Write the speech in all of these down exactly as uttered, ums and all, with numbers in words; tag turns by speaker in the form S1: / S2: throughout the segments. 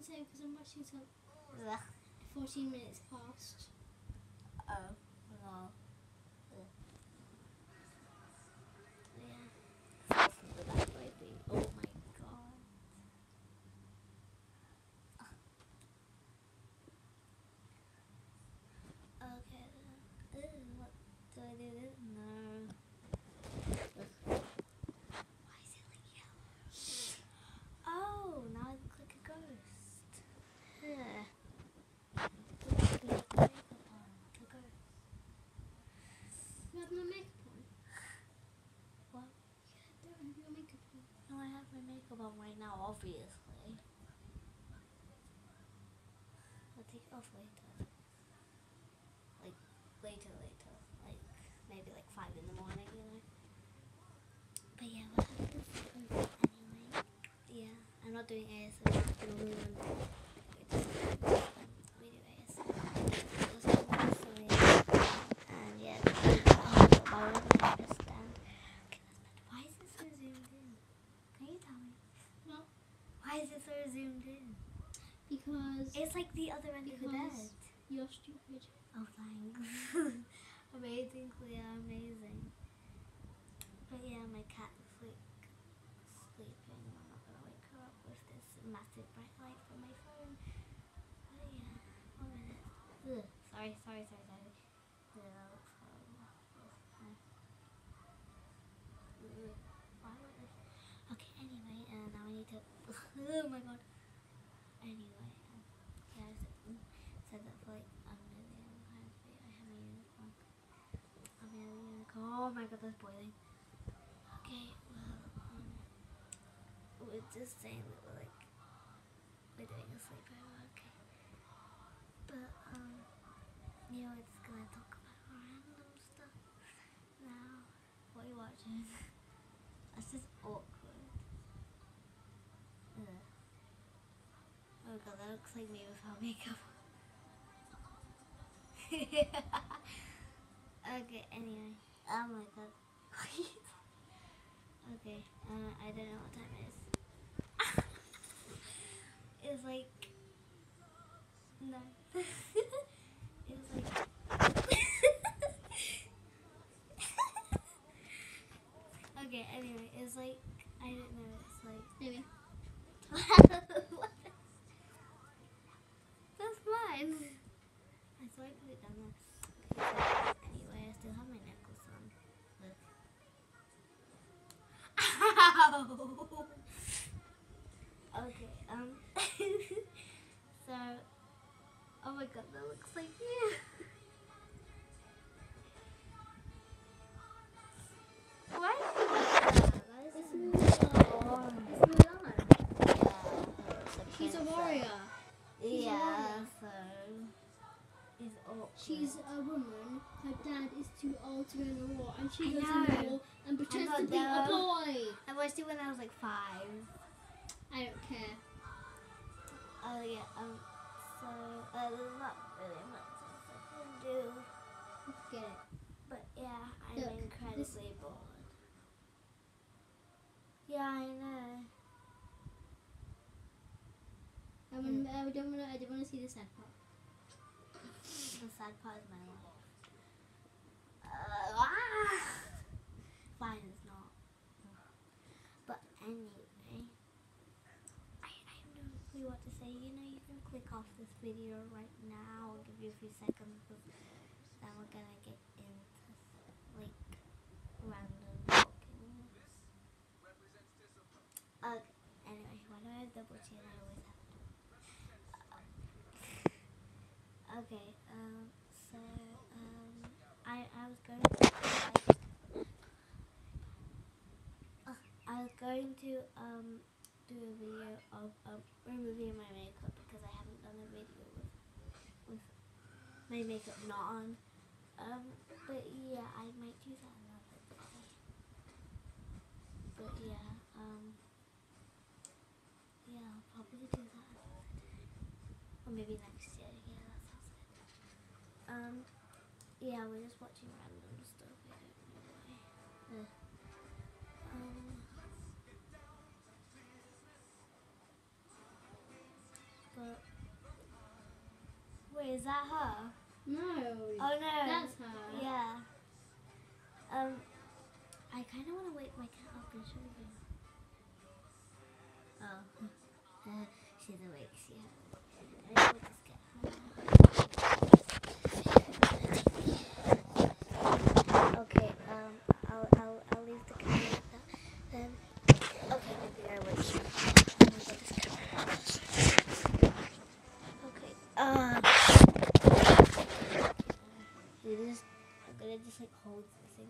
S1: the same because I'm watching some
S2: Ugh.
S1: fourteen minutes past.
S2: Oh, well. Ugh. Yeah. Listen to that baby. Oh my god. Okay. Ew, what do I do this? No. Ugh. Why is it like yellow? Oh, now I look like a ghost. Yeah.
S1: You have no makeup on?
S2: What?
S1: You don't have your makeup on.
S2: No, I have my makeup on right now, obviously. I'll take it off later. Like, later, later. Like, maybe like five in the morning, you know? But yeah, what happened anyway? Yeah, I'm not doing A S M R. I'm doing video A S M R. So yeah. And yeah, oh, I wouldn't understand. Okay, that's better. Why is it so zoomed in? Can you tell me?
S1: No.
S2: Why is it so zoomed in?
S1: Because
S2: It's like the other end of the bed.
S1: Because you're stupid.
S2: Oh, thanks. Amazing, Clea, amazing. But yeah, my cat is like sleeping. I'm not gonna wake her up with this massive bright light from my phone. But yeah, one minute. Ugh. Sorry, sorry, sorry, sorry. Ugh, that looks horrible. Ugh. Ugh. Why would I? Okay, anyway, uh, now I need to. Oh my god. Anyway, um, yeah, I said, mm, said that for like a million times. But yeah, I have a unicorn. I have a unicorn. Oh my god, that's boiling. Okay, well, um, we're just saying that we're like, we're doing a sleepover, okay. But, um, yeah, we're just gonna talk about random stuff now. What are you watching? That's just awkward. Ugh. Oh god, that looks like me without makeup. Okay, anyway. Oh my god. Okay, uh, I don't know what time it is. It's like... No. It's like... Okay, anyway, it's like... I don't know, it's like...
S1: Maybe.
S2: That's fine. I thought I put it down there. Okay, so anyway, I still have my necklace on. Look. Ow! Okay, um... so... Oh my god, that looks like you. Why is it like that? That is
S1: Mulan.
S2: so
S1: It's Mulan.
S2: Yeah,
S1: She's a warrior. She's a
S2: Yeah,
S1: warrior.
S2: so it's awkward.
S1: She's a woman. Her dad is too old to go in the war, and she
S2: I
S1: goes
S2: know.
S1: in the war and pretends
S2: not
S1: to be a
S2: dumb.
S1: boy.
S2: I watched it when I was like five.
S1: I don't care.
S2: Oh yeah, um, so uh, there's not really much else I can do.
S1: Get it.
S2: But yeah, I'm
S1: Look,
S2: incredibly
S1: this-
S2: bored. Yeah, I know.
S1: I, want, I don't want to. I don't want to see the sad part.
S2: The sad part is my life. Uh, ah! Fine, it's not. But anyway, I, I have no clue what to say. You know, you can click off this video right now. I'll give you a few seconds because then we're gonna get into like random talking. Okay, anyway, why do I have double chin? I always have to. Okay, um, so, um, I, I was going to, uh, I was going to, um, do a video of, um, removing my makeup because I haven't done a video with, with my makeup not on, um, but yeah, I might do that another day, but yeah, um, yeah, I'll probably do that another day, or maybe next year, yeah, that sounds good. Um, yeah, we're just watching random stuff. I don't know why. Ugh. Um, Is that her?
S1: No.
S2: Oh no.
S1: That's her.
S2: Yeah. Um, I kind of want to wake my cat up and show you. Oh. Uh, she's awake. She has. I will just get her. Okay. Um, I'll I'll I'll leave the camera like that. Then. Okay. Maybe I will. Let me get this camera. Okay. Um. You just. I'm gonna just like hold this thing.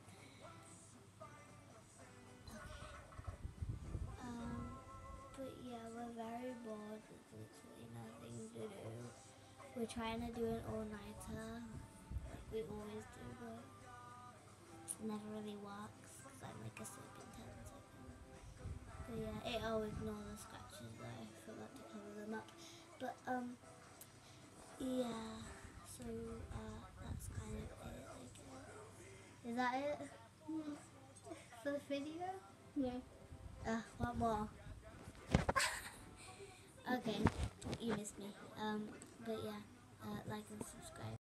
S2: Um, but yeah, we're very bored. There's literally nothing to do. We're trying to do an all-nighter, like we always do, but it never really works because I'm like asleep in ten seconds. But yeah, it'll ignore the scratches though. I forgot to cover them up. But um, yeah. So uh, that's kind of it. I guess. Is that it
S1: Yeah.
S2: for the video?
S1: Yeah.
S2: Uh, what more? Okay, you missed me. Um, but yeah, uh, like and subscribe.